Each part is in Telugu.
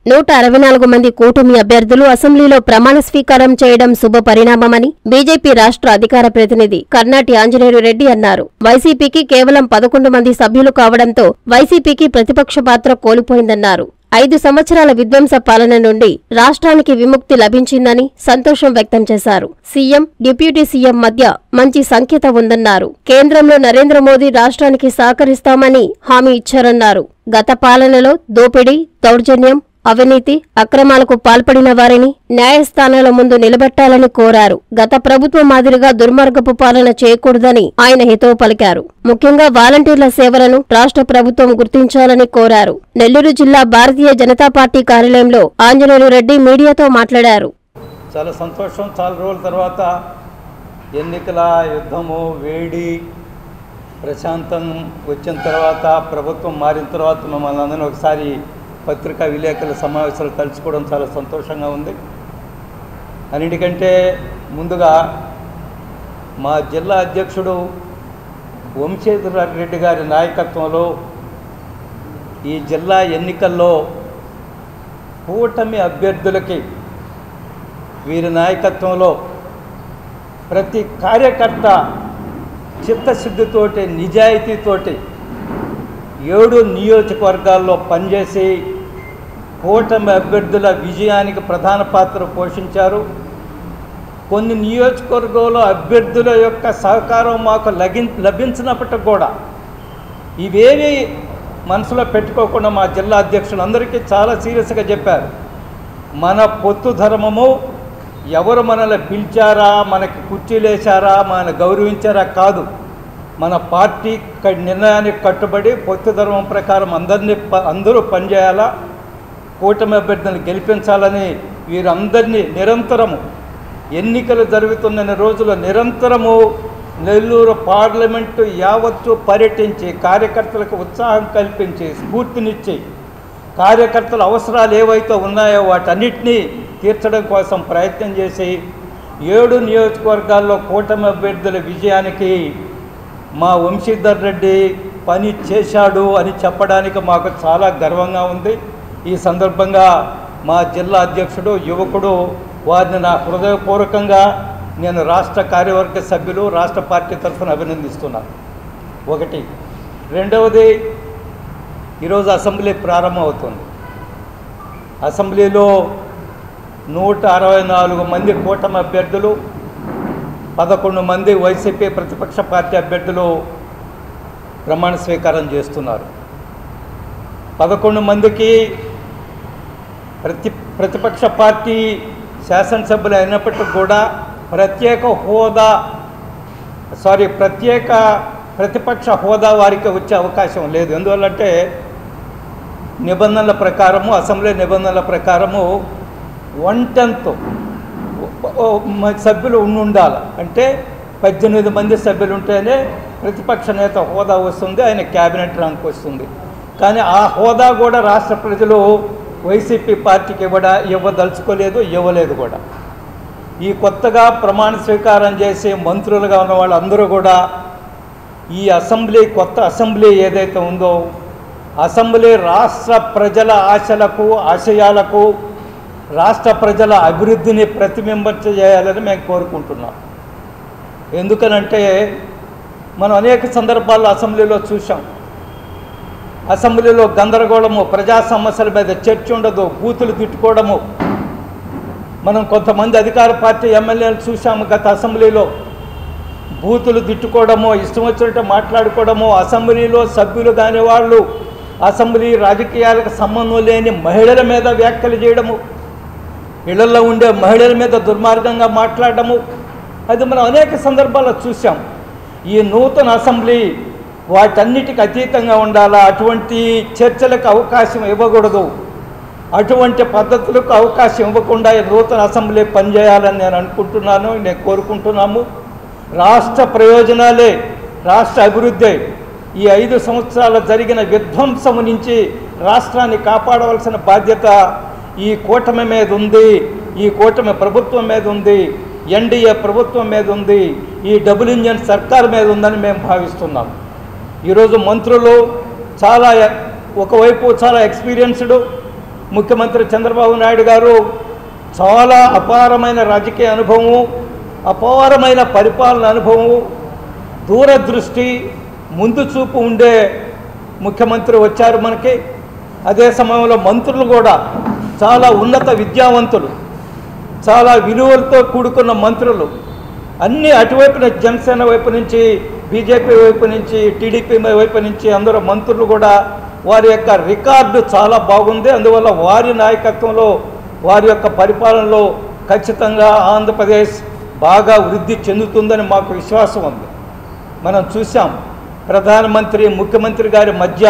164 మంది కూటమి అభ్యర్థులు అసెంబ్లీలో ప్రమాణ స్వీకారం చేయడం శుభ పరిణామమని బీజేపీ రాష్ట్ర అధికార ప్రతినిధి కర్నాటి ఆంజనేయులు రెడ్డి అన్నారు. వైసీపీకి కేవలం 11 మంది సభ్యులు కావడంతో వైసీపీకి ప్రతిపక్ష పాత్ర కోల్పోయిందన్నారు. 5 సంవత్సరాల విధ్వంస పాలన నుండి రాష్ట్రానికి విముక్తి లభించిందని సంతోషం వ్యక్తం చేశారు. సీఎం, డిప్యూటీ సీఎం మధ్య మంచి సంకేత ఉందన్నారు. కేంద్రంలో నరేంద్ర మోదీ రాష్ట్రానికి సహకరిస్తామని హామీ ఇచ్చారన్నారు. గత పాలనలో దోపిడీ, దౌర్జన్యం, అవినీతి, అక్రమాలకు పాల్పడిన వారిని న్యాయస్థానాల ముందు నిలబెట్టాలని కోరారు. గత ప్రభుత్వం మాదిరిగా దుర్మార్గపు పాలన చేయకూడదని ఆయన హితవు పలికారు. ముఖ్యంగా వాలంటీర్ల సేవలను రాష్ట్ర ప్రభుత్వం గుర్తించాలని కోరారు. నెల్లూరు జిల్లా భారతీయ జనతా పార్టీ కార్యాలయంలో ఆంజనేయులు రెడ్డి మీడియాతో మాట్లాడారు. చాలా సంతోషం. చాలా రోజుల తర్వాత ఎన్నికల యుద్ధము, వేడి, ప్రశాంతం వచ్చిన తర్వాత, ప్రభుత్వం మారిన తర్వాత మమ్మల్ని అందరినీ ఒకసారి పత్రికా విలేకరుల సమావేశాలు తలుచుకోవడం చాలా సంతోషంగా ఉంది. అన్నిటికంటే ముందుగా మా జిల్లా అధ్యక్షుడు వంశీధర్ రెడ్డి గారి నాయకత్వంలో ఈ జిల్లా ఎన్నికల్లో కూటమి అభ్యర్థులకి వీరి నాయకత్వంలో ప్రతి కార్యకర్త చిత్తశుద్ధితోటి, నిజాయితీతోటి 7 నియోజకవర్గాల్లో పనిచేసి కూటమి అభ్యర్థుల విజయానికి ప్రధాన పాత్ర పోషించారు. కొన్ని నియోజకవర్గాల్లో అభ్యర్థుల యొక్క సహకారం మాకు లభించినప్పటికి కూడా ఇవేవి మనసులో పెట్టుకోకుండా మా జిల్లా అధ్యక్షులందరికీ చాలా సీరియస్గా చెప్పారు. మన పొత్తు ధర్మము, ఎవరు మనల్ని పిలిచారా, మనకి కుర్చీలేశారా, మనల్ని గౌరవించారా కాదు. మన పార్టీ నిర్ణయానికి కట్టుబడి పొత్తు ధర్మం ప్రకారం అందరూ పనిచేయాలా, కూటమి అభ్యర్థులను గెలిపించాలని వీరందరినీ నిరంతరము ఎన్నికలు జరుగుతున్న రోజుల్లో నిరంతరము నెల్లూరు పార్లమెంటు యావత్తు పర్యటించి కార్యకర్తలకు ఉత్సాహం కల్పించి స్ఫూర్తినిచ్చి కార్యకర్తల అవసరాలు ఏవైతే ఉన్నాయో వాటన్నిటినీ తీర్చడం కోసం ప్రయత్నం చేసి 7 నియోజకవర్గాల్లో కూటమి అభ్యర్థుల విజయానికి మా వంశీధర్ రెడ్డి పని చేశాడు అని చెప్పడానికి మాకు చాలా గర్వంగా ఉంది. ఈ సందర్భంగా మా జిల్లా అధ్యక్షుడు, యువకుడు వారిని నా హృదయపూర్వకంగా నేను రాష్ట్ర కార్యవర్గ సభ్యులు, రాష్ట్ర పార్టీ తరఫున అభినందిస్తున్నాను. ఒకటి. రెండవది, ఈరోజు అసెంబ్లీ ప్రారంభమవుతుంది. అసెంబ్లీలో 164 మంది కూటమి అభ్యర్థులు, 11 మంది వైసీపీ ప్రతిపక్ష పార్టీ అభ్యర్థులు ప్రమాణ స్వీకారం చేస్తున్నారు. 11 మందికి ప్రతిపక్ష పార్టీ శాసనసభ్యులు అయినప్పటికీ కూడా ప్రత్యేక ప్రతిపక్ష హోదా వారికి వచ్చే అవకాశం లేదు. ఎందువల్లంటే నిబంధనల ప్రకారము, అసెంబ్లీ నిబంధనల ప్రకారము 1/10 సభ్యులు ఉండాలి. అంటే 18 మంది సభ్యులు ఉంటేనే ప్రతిపక్ష నేత హోదా వస్తుంది, ఆయన క్యాబినెట్ ర్యాంక్ వస్తుంది. కానీ ఆ హోదా కూడా రాష్ట్ర ప్రజలు వైసీపీ పార్టీకి ఇవ్వదలుచుకోలేదు, ఇవ్వలేదు కూడా. ఈ కొత్తగా ప్రమాణ స్వీకారం చేసి మంత్రులుగా ఉన్న వాళ్ళందరూ కూడా ఈ కొత్త అసెంబ్లీ ఏదైతే ఉందో అసెంబ్లీ రాష్ట్ర ప్రజల ఆశలకు, ఆశయాలకు, రాష్ట్ర ప్రజల అభివృద్ధిని ప్రతిబింబించేయాలని మేము కోరుకుంటున్నాం. ఎందుకనంటే మనం అనేక సందర్భాల్లో అసెంబ్లీలో చూసాం. అసెంబ్లీలో గందరగోళము, ప్రజా సమస్యల మీద చర్చ ఉండదు, బూతులు తిట్టుకోవడము. మనం కొంతమంది అధికార పార్టీ ఎమ్మెల్యేలు చూసాము గత అసెంబ్లీలో బూతులు తిట్టుకోవడము, ఇష్టం వచ్చినట్టు మాట్లాడుకోవడము. అసెంబ్లీలో సభ్యులు కాని వాళ్ళు అసెంబ్లీ రాజకీయాలకు సంబంధం లేని మహిళల మీద వ్యాఖ్యలు చేయడము, ఇళ్లలో ఉండే మహిళల మీద దుర్మార్గంగా మాట్లాడడము, అది మనం అనేక సందర్భాల్లో చూసాం. ఈ నూతన అసెంబ్లీ వాటన్నిటికి అతీతంగా ఉండాలా, అటువంటి చర్చలకు అవకాశం ఇవ్వకూడదు, అటువంటి పద్ధతులకు అవకాశం ఇవ్వకుండా ఈ నూతన అసెంబ్లీ పనిచేయాలని నేను అనుకుంటున్నాను, నేను కోరుకుంటున్నాము. రాష్ట్ర ప్రయోజనాలే, రాష్ట్ర అభివృద్ధి, ఈ 5 సంవత్సరాలు జరిగిన విధ్వంసం నుంచి రాష్ట్రాన్ని కాపాడవలసిన బాధ్యత ఈ కూటమి మీద ఉంది, ఈ కూటమి ప్రభుత్వం మీద ఉంది, ఎన్డీఏ ప్రభుత్వం మీద ఉంది, ఈ డబుల్ ఇంజన్ సర్కార్ మీద ఉందని మేము భావిస్తున్నాం. ఈరోజు మంత్రులు ఒకవైపు చాలా ఎక్స్పీరియన్స్డ్, ముఖ్యమంత్రి చంద్రబాబు నాయుడు గారు చాలా అపారమైన రాజకీయ అనుభవం, అపారమైన పరిపాలన అనుభవం, దూరదృష్టి, ముందు చూపు ఉండే ముఖ్యమంత్రి వచ్చారు మనకి. అదే సమయంలో మంత్రులు కూడా చాలా ఉన్నత విద్యావంతులు, చాలా విలువలతో కూడుకున్న మంత్రులు. అన్నీ అటువైపున జనసేన వైపు నుంచి, బీజేపీ వైపు నుంచి, టీడీపీ వైపు నుంచి అందరూ మంత్రులు కూడా వారి యొక్క రికార్డు చాలా బాగుంది. అందువల్ల వారి నాయకత్వంలో, వారి యొక్క పరిపాలనలో ఖచ్చితంగా ఆంధ్రప్రదేశ్ బాగా వృద్ధి చెందుతుందని మాకు విశ్వాసం ఉంది. మనం చూసాం ప్రధానమంత్రి ముఖ్యమంత్రి గారి మధ్య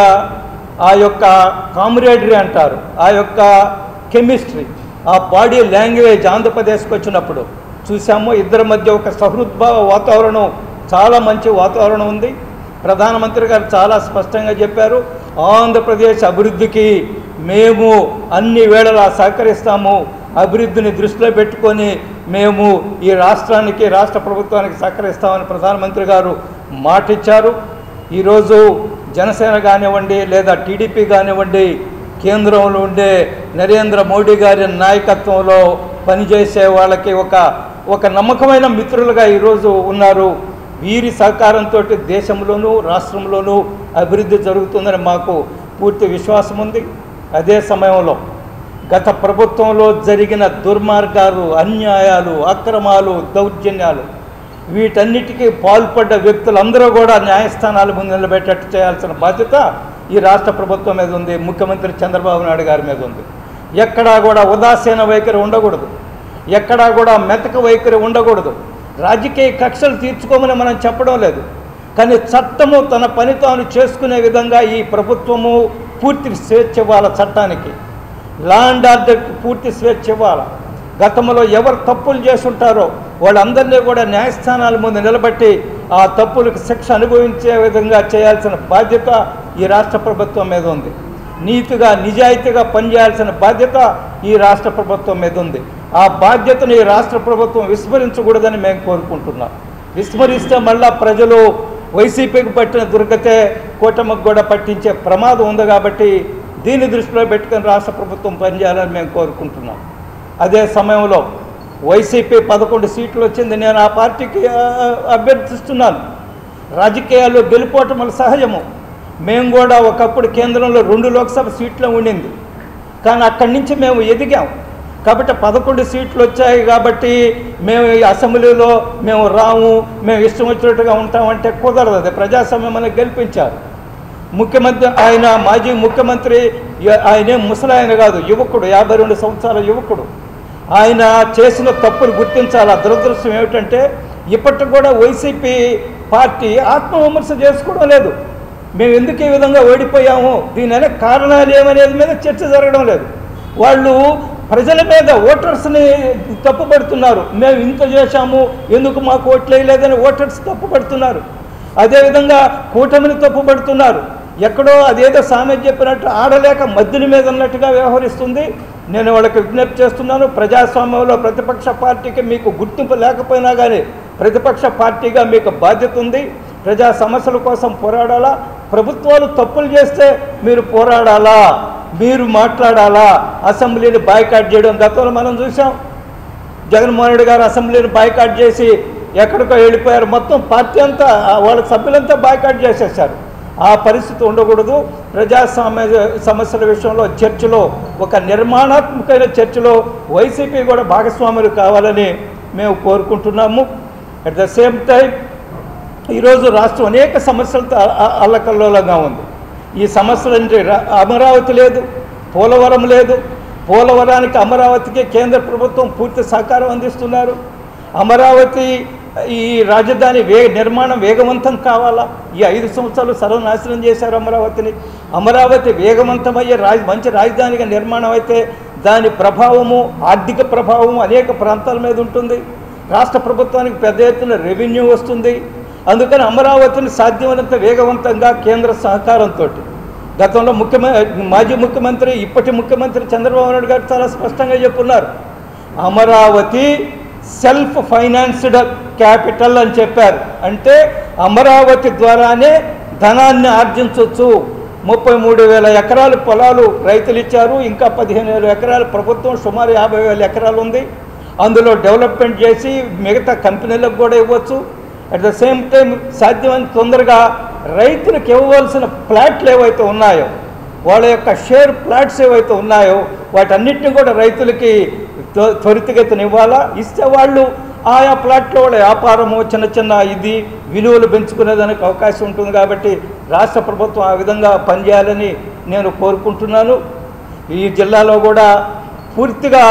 ఆ యొక్క కామ్రేడరీ అంటారు, ఆ యొక్క కెమిస్ట్రీ, ఆ బాడీ లాంగ్వేజ్ ఆంధ్రప్రదేశ్కి వచ్చినప్పుడు చూసాము. ఇద్దరి మధ్య ఒక సహృద్భావ వాతావరణం, చాలా మంచి వాతావరణం ఉంది. ప్రధానమంత్రి గారు చాలా స్పష్టంగా చెప్పారు, ఆంధ్రప్రదేశ్ అభివృద్ధికి మేము అన్ని వేళలా సహకరిస్తాము, అభివృద్ధిని దృష్టిలో పెట్టుకొని మేము ఈ రాష్ట్రానికి, రాష్ట్ర ప్రభుత్వానికి సహకరిస్తామని ప్రధానమంత్రి గారు మాటిచ్చారు. ఈరోజు జనసేన కానివ్వండి లేదా టీడీపీ కానివ్వండి, కేంద్రంలో ఉండే నరేంద్ర మోడీ గారి నాయకత్వంలో పనిచేసే వాళ్ళకి ఒక నమ్మకమైన మిత్రులుగా ఈరోజు ఉన్నారు. వీరి సహకారంతో దేశంలోనూ రాష్ట్రంలోనూ అభివృద్ధి జరుగుతుందని మాకు పూర్తి విశ్వాసం ఉంది. అదే సమయంలో గత ప్రభుత్వంలో జరిగిన దుర్మార్గాలు, అన్యాయాలు, అక్రమాలు, దౌర్జన్యాలు, వీటన్నిటికీ పాల్పడ్డ వ్యక్తులందరూ కూడా న్యాయస్థానాల ముందు నిలబెట్టేట్టు చేయాల్సిన బాధ్యత ఈ రాష్ట్ర ప్రభుత్వం మీద ఉంది, ముఖ్యమంత్రి చంద్రబాబు నాయుడు గారి మీద ఉంది. ఎక్కడా కూడా ఉదాసీన వైఖరి ఉండకూడదు, ఎక్కడా కూడా మెతక వైఖరి ఉండకూడదు. రాజకీయ కక్షలు తీర్చుకోమని మనం చెప్పడం లేదు, కానీ చట్టము తన పని తాను చేసుకునే విధంగా ఈ ప్రభుత్వము పూర్తి స్వేచ్ఛ ఇవ్వాలి. చట్టానికి, లా అండ్ ఆర్డర్కి పూర్తి స్వేచ్ఛ ఇవ్వాలి. గతంలో ఎవరు తప్పులు చేసుంటారో వాళ్ళందరినీ కూడా న్యాయస్థానాల ముందు నిలబెట్టి ఆ తప్పులకు శిక్ష అనుభవించే విధంగా చేయాల్సిన బాధ్యత ఈ రాష్ట్ర ప్రభుత్వం మీద ఉంది. నీతిగా, నిజాయితీగా పనిచేయాల్సిన బాధ్యత ఈ రాష్ట్ర ప్రభుత్వం మీద ఉంది. ఆ బాధ్యతను ఈ రాష్ట్ర ప్రభుత్వం విస్మరించకూడదని మేము కోరుకుంటున్నాం. విస్మరిస్తే మళ్ళా ప్రజలు వైసీపీకి పట్టిన దుర్గతే కూటమికి కూడా పట్టించే ప్రమాదం ఉంది. కాబట్టి దీన్ని దృష్టిలో పెట్టుకుని రాష్ట్ర ప్రభుత్వం పనిచేయాలని మేము కోరుకుంటున్నాం. అదే సమయంలో వైసీపీ 11 సీట్లు వచ్చింది. నేను ఆ పార్టీకి అభ్యర్థిస్తున్నాను. రాజకీయాల్లో గెలుపోవటం సహజము. మేము కూడా ఒకప్పుడు కేంద్రంలో 2 లోక్సభ సీట్లు ఉండింది, కానీ అక్కడి నుంచి మేము ఎదిగాం. కాబట్టి 11 సీట్లు వచ్చాయి కాబట్టి మేము ఈ అసెంబ్లీలో మేము రాము, మేము ఇష్టం వచ్చినట్టుగా ఉంటామంటే కుదరదు. అది ప్రజాస్వామ్యం మనకు గెలిపించారు. ముఖ్యమంత్రి ఆయన, మాజీ ముఖ్యమంత్రి, ఆయనే ముసలాయన కాదు, యువకుడు, 52 సంవత్సరాల యువకుడు. ఆయన చేసిన తప్పులు గుర్తించాలి. దురదృష్టం ఏమిటంటే ఇప్పటికి కూడా వైసీపీ పార్టీ ఆత్మవిమర్శ చేసుకోవడం లేదు. మేము ఎందుకు ఈ విధంగా ఓడిపోయాము, దీని కారణాలు ఏమనేది మీద చర్చ జరగడం లేదు. వాళ్ళు ప్రజల మీద, ఓటర్స్ని తప్పుపడుతున్నారు. మేము ఇంత చేశాము, ఎందుకు మాకు ఓట్లు వేయలేదని ఓటర్స్ తప్పుపడుతున్నారు. అదేవిధంగా కూటమిని తప్పుపడుతున్నారు. ఎక్కడో అదేదో సామెత చెప్పినట్టు ఆడలేక మద్దుల మీద ఉన్నట్టుగా వ్యవహరిస్తుంది. నేను వాళ్ళకి విజ్ఞప్తి చేస్తున్నాను, ప్రజాస్వామ్యంలో ప్రతిపక్ష పార్టీకి మీకు గుర్తింపు లేకపోయినా కానీ ప్రతిపక్ష పార్టీగా మీకు బాధ్యత ఉంది. ప్రజా సమస్యల కోసం పోరాడాలా. ప్రభుత్వాలు తప్పులు చేస్తే మీరు పోరాడాలా, మీరు మాట్లాడాలా. అసెంబ్లీని బాయ్కాట్ చేయడం గతంలో మనం చూసాం. జగన్మోహన్ రెడ్డి గారు అసెంబ్లీని బాయ్కాట్ చేసి ఎక్కడికో వెళ్ళిపోయారు. మొత్తం పార్టీ అంతా, వాళ్ళ సభ్యులంతా బాయ్కాట్ చేసేసారు. ఆ పరిస్థితి ఉండకూడదు. ప్రజాస్వామ్య సమస్యల విషయంలో చర్చలో, ఒక నిర్మాణాత్మకమైన చర్చలో వైసీపీ కూడా భాగస్వాములు కావాలని మేము కోరుకుంటున్నాము. అట్ ద సేమ్ టైం ఈరోజు రాష్ట్రం అనేక సమస్యలతో అల్లకల్లోలంగా ఉంది. ఈ సమస్యలంటే అమరావతి లేదు, పోలవరం లేదు. పోలవరానికి, అమరావతికి కేంద్ర ప్రభుత్వం పూర్తి సహకారం అందిస్తున్నారు. అమరావతి ఈ రాజధాని నిర్మాణం వేగవంతం కావాలా. ఈ 5 సంవత్సరాలు సర్వనాశనం చేశారు అమరావతిని. అమరావతి వేగవంతమయ్యే మంచి రాజధానిగా నిర్మాణం అయితే దాని ప్రభావము, ఆర్థిక ప్రభావము అనేక ప్రాంతాల మీద ఉంటుంది. రాష్ట్ర ప్రభుత్వానికి పెద్ద ఎత్తున రెవెన్యూ వస్తుంది. అందుకని అమరావతిని సాధ్యమైనంత వేగవంతంగా కేంద్ర సహకారంతో గతంలో మాజీ ముఖ్యమంత్రి, ఇప్పటి ముఖ్యమంత్రి చంద్రబాబు నాయుడు గారు చాలా స్పష్టంగా చెప్పున్నారు. అమరావతి సెల్ఫ్ ఫైనాన్స్డ్ క్యాపిటల్ అని చెప్పారు. అంటే అమరావతి ద్వారానే ధనాన్ని ఆర్జించవచ్చు. 33,000 ఎకరాలు పొలాలు రైతులు ఇచ్చారు. ఇంకా 15,000 ఎకరాలు ప్రభుత్వం, సుమారు 50,000 ఎకరాలు ఉంది. అందులో డెవలప్మెంట్ చేసి మిగతా కంపెనీలకు కూడా ఇవ్వచ్చు. అట్ ద సేమ్ టైం సాధ్యమైన తొందరగా రైతులకు ఇవ్వవలసిన ప్లాట్లు ఏవైతే ఉన్నాయో, వాళ్ళ యొక్క షేర్ ప్లాట్స్ ఏవైతే ఉన్నాయో వాటన్నిటిని కూడా రైతులకి త్వరితగతిన ఇవ్వాలా. ఇస్తే వాళ్ళు ఆయా ప్లాట్లో వాళ్ళ వ్యాపారము చిన్న చిన్న ఇది విలువలు పెంచుకునేదానికి అవకాశం ఉంటుంది. కాబట్టి రాష్ట్ర ప్రభుత్వం ఆ విధంగా పనిచేయాలని నేను కోరుకుంటున్నాను. ఈ జిల్లాలో కూడా పూర్తిగా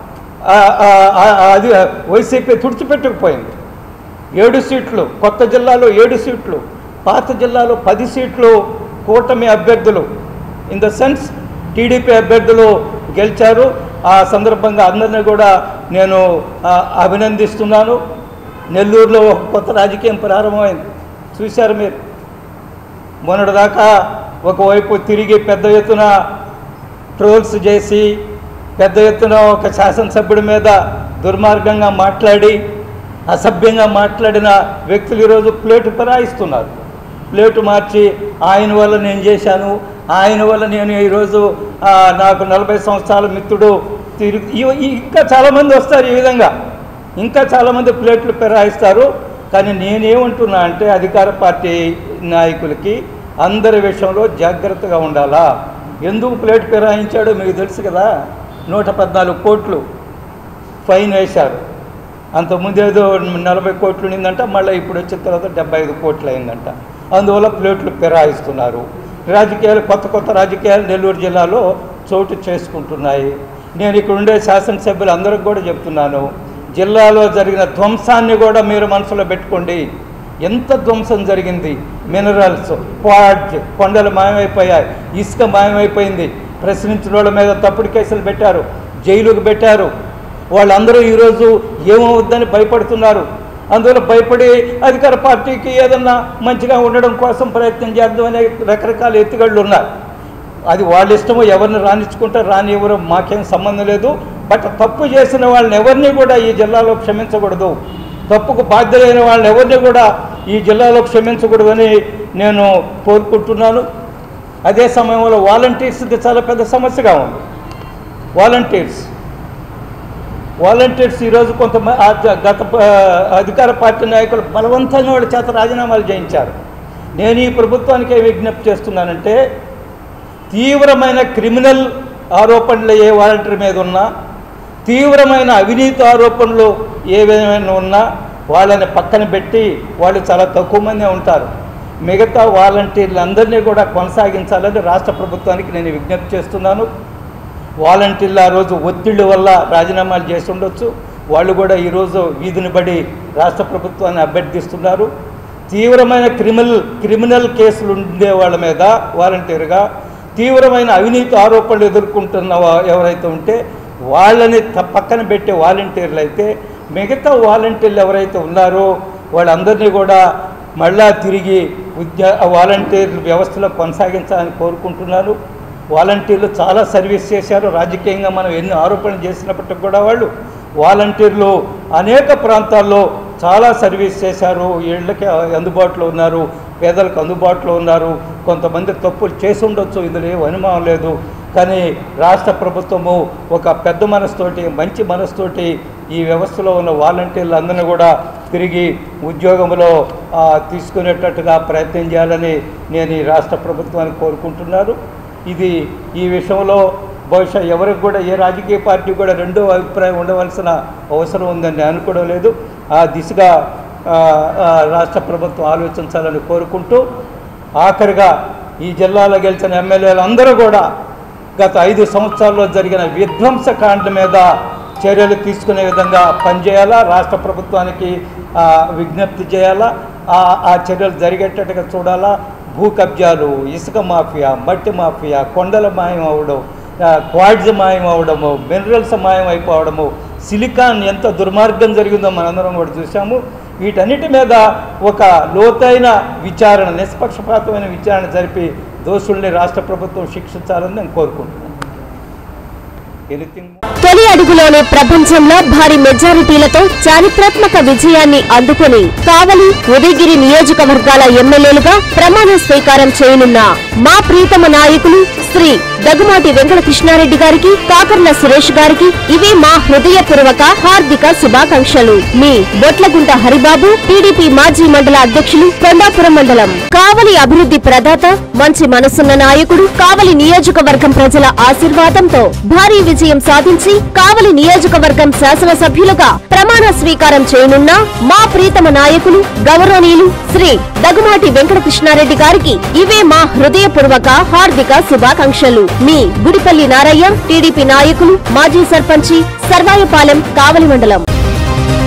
అది వైసీపీ తుడిచిపెట్టుకుపోయింది. 7 సీట్లు, కొత్త జిల్లాలో 7 సీట్లు, పాత జిల్లాలో 10 సీట్లు కూటమి అభ్యర్థులు ఇన్ ద సెన్స్ టీడీపీ అభ్యర్థులు గెలిచారు. ఆ సందర్భంగా అందరినీ కూడా నేను అభినందిస్తున్నాను. నెల్లూరులో కొత్త రాజకీయం ప్రారంభమైంది, చూశారు మీరు. మొన్నటిదాకా ఒకవైపు తిరిగి పెద్ద ఎత్తున ట్రోల్స్ చేసి, పెద్ద ఎత్తున ఒక శాసనసభ్యుడి మీద దుర్మార్గంగా మాట్లాడి, అసభ్యంగా మాట్లాడిన వ్యక్తులు ఈరోజు ప్లేటు ఫిరాయిస్తున్నారు. ప్లేటు మార్చి ఆయన వల్ల నేను చేశాను, ఆయన వల్ల నేను ఈరోజు నాకు 40 సంవత్సరాల మిత్రుడు ఇంకా చాలామంది వస్తారు. ఈ విధంగా ఇంకా చాలామంది ప్లేట్లు ఫిరాయిస్తారు. కానీ నేనేమంటున్నా అంటే అధికార పార్టీ నాయకులకి అందరి విషయంలో జాగ్రత్తగా ఉండాలా. ఎందుకు ప్లేట్ ఫిరాయించాడో మీకు తెలుసు కదా. 114 కోట్లు ఫైన్ వేశారు. అంతకుముందు ఏదో 40 కోట్లు ఉండిందంట, మళ్ళీ ఇప్పుడు వచ్చిన తర్వాత 75 కోట్లు అయిందంట. అందువల్ల ప్లేట్లు ఫిరాయిస్తున్నారు. రాజకీయాలు, కొత్త రాజకీయాలు నెల్లూరు జిల్లాలో చోటు చేసుకుంటున్నాయి. నేను ఇక్కడ ఉండే శాసనసభ్యులు అందరికి కూడా చెప్తున్నాను, జిల్లాలో జరిగిన ధ్వంసాన్ని కూడా మీరు మనసులో పెట్టుకోండి. ఎంత ధ్వంసం జరిగింది. మినరల్స్, క్వాడ్జ్, కొండలు మాయమైపోయాయి, ఇసుక మాయమైపోయింది. ప్రశ్నించిన వాళ్ళ మీద తప్పుడు కేసులు పెట్టారు, జైలుకు పెట్టారు. వాళ్ళందరూ ఈరోజు ఏమవుద్దని భయపడుతున్నారు. అందువల్ల భయపడి అధికార పార్టీకి ఏదన్నా మంచిగా ఉండడం కోసం ప్రయత్నం చేద్దామనే రకరకాల ఎత్తుగళ్ళు ఉన్నారు. అది వాళ్ళ ఇష్టమో, ఎవరిని రానిచ్చుకుంటారు, రానివ్వరు, మాకేం సంబంధం లేదు. బట్ తప్పు చేసిన వాళ్ళని ఎవరిని కూడా ఈ జిల్లాలో క్షమించకూడదు. తప్పుకు బాధ్యులైన వాళ్ళని ఎవరిని కూడా ఈ జిల్లాలో క్షమించకూడదని నేను కోరుకుంటున్నాను. అదే సమయంలో వాలంటీర్స్కి చాలా పెద్ద సమస్యగా ఉంది. వాలంటీర్స్ ఈరోజు గత అధికార పార్టీ నాయకులు బలవంతంగా వాళ్ళ చేత రాజీనామాలు చేయించారు. నేను ఈ ప్రభుత్వానికి విజ్ఞప్తి చేస్తున్నానంటే, తీవ్రమైన క్రిమినల్ ఆరోపణలు ఏ వాలంటీర్ మీద ఉన్నా, తీవ్రమైన అవినీతి ఆరోపణలు ఏవేమైనా ఉన్నా వాళ్ళని పక్కన పెట్టి, వాళ్ళు చాలా తక్కువ మందే ఉంటారు, మిగతా వాలంటీర్లందరినీ కూడా కొనసాగించాలని రాష్ట్ర ప్రభుత్వానికి నేను విజ్ఞప్తి చేస్తున్నాను. వాలంటీర్లు ఆ రోజు ఒత్తిళ్ల వల్ల రాజీనామాలు చేసి ఉండొచ్చు. వాళ్ళు కూడా ఈరోజు వీధిని పడి రాష్ట్ర ప్రభుత్వాన్ని అభ్యర్థిస్తున్నారు. తీవ్రమైన క్రిమినల్ కేసులు ఉండే వాళ్ళ మీద వాలంటీర్గా, తీవ్రమైన అవినీతి ఆరోపణలు ఎదుర్కొంటున్న ఎవరైతే ఉంటే వాళ్ళని పక్కన పెట్టే వాలంటీర్లు అయితే, మిగతా వాలంటీర్లు ఎవరైతే ఉన్నారో వాళ్ళందరినీ కూడా మళ్ళా తిరిగి వాలంటీర్ వ్యవస్థలో కొనసాగించాలని కోరుకుంటున్నారు. వాలంటీర్లు చాలా సర్వీస్ చేశారు. రాజకీయంగా మనం ఎన్ని ఆరోపణలు చేసినప్పటికీ కూడా వాలంటీర్లు అనేక ప్రాంతాల్లో చాలా సర్వీస్ చేశారు. ఇళ్ళకి అందుబాటులో ఉన్నారు, పేదలకు అందుబాటులో ఉన్నారు. కొంతమంది తప్పులు చేసి ఉండొచ్చు, ఇందులో ఏం అనుమానం లేదు. కానీ రాష్ట్ర ప్రభుత్వము ఒక పెద్ద మనసుతోటి, మంచి మనసుతోటి ఈ వ్యవస్థలో ఉన్న వాలంటీర్లందరినీ కూడా తిరిగి ఉద్యోగంలో తీసుకునేటట్టుగా ప్రయత్నం చేయాలని నేను ఈ రాష్ట్ర ప్రభుత్వాన్ని కోరుకుంటున్నాను. ఈ విషయంలో బహుశా ఎవరికి కూడా, ఏ రాజకీయ పార్టీ కూడా రెండో అభిప్రాయం ఉండవలసిన అవసరం ఉందని నేను అనుకోవడం లేదు. ఆ దిశగా రాష్ట్ర ప్రభుత్వం ఆలోచించాలని కోరుకుంటూ, ఆఖరిగా ఈ జిల్లాలో గెలిచిన ఎమ్మెల్యేలు అందరూ కూడా గత 5 సంవత్సరాల్లో జరిగిన విధ్వంసకాండ మీద చర్యలు తీసుకునే విధంగా పనిచేయాలా, రాష్ట్ర ప్రభుత్వానికి విజ్ఞప్తి చేయాలా, ఆ చర్యలు జరిగేటట్టుగా చూడాలా. భూ కబ్జాలు, ఇసుక మాఫియా, మట్టి మాఫియా, కొండల మాయం అవడం, క్వాడ్స్ మాయం అవడము, మినరల్స్ మాయం అయిపోవడము, సిలికాన్ ఎంత దుర్మార్గం జరిగిందో మనందరం కూడా చూసాము. వీటన్నిటి మీద ఒక లోతైన విచారణ, నిష్పక్షపాతమైన విచారణ జరిపి దోషుల్ని రాష్ట్ర ప్రభుత్వం శిక్షించాలని నేను కోరుకుంటున్నాను. ఎనీథింగ్. తొలి అడుగులోనే ప్రపంచంలో భారీ మెజారిటీలతో చారిత్రాత్మక విజయాన్ని అందుకుని కావలి, ఉదయగిరి నియోజకవర్గాల ఎమ్మెల్యేలుగా ప్రమాణ స్వీకారం చేయనున్న మా ప్రీతమ నాయకులు శ్రీ దగ్గుమాటి వెంకటకృష్ణారెడ్డి గారికి, కాకర్ల సురేష్ గారికి ఇవే మా హృదయపూర్వక హార్దిక శుభాకాంక్షలు. మీ బొట్లగుంట హరిబాబు, టీడీపీ మాజీ మండల అధ్యక్షులు, కొండాపురం మండలం. కావలి అభివృద్ధి ప్రదాత, మంచి మనసున్న నాయకుడు, కావలి నియోజకవర్గం ప్రజల ఆశీర్వాదంతో భారీ విజయం సాధించి కావలి నియోజకవర్గం శాసనసభ్యులుగా ప్రమాణ స్వీకారం చేయనున్న మా ప్రీతమ నాయకులు గౌరవనీయులు శ్రీ దగ్గుమాటి వెంకటకృష్ణారెడ్డి గారికి ఇవే మా హృదయపూర్వక హార్దిక శుభాకాంక్షలు. మీ గుడిపల్లి నారయ్య, టీడీపీ నాయకులు, మాజీ సర్పంచి, సర్వాయపాలెం, కావలి మండలం.